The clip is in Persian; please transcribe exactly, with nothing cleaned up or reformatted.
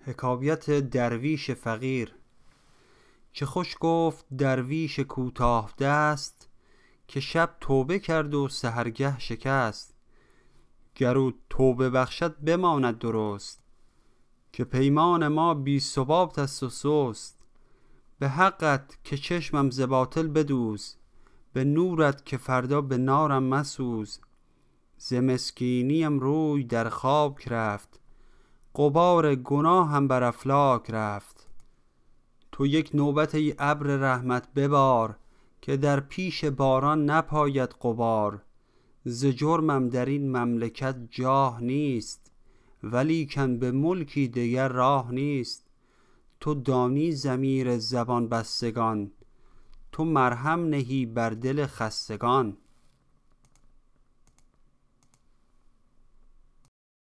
حکایت درویش فقیر. چه خوش گفت درویش کوتاه دست، که شب توبه کرد و سحرگه شکست. گرو توبه بخشد بماند درست، که پیمان ما بی ثبات است و سست. به حقت که چشمم ز باطل بدوز، به نورت که فردا به نارم مسوز. ز مسکینیم روی در خاک رفت، غبار گناهم بر افلاک رفت. تو یک نوبت ای ابر رحمت ببار، که در پیش باران نپاید غبار. ز جرمم در این مملکت جاه نیست، ولیکن به ملکی دگر راه نیست. تو دانی ضمیر زبان بستگان، تو مرهم نهی بر دل خستگان.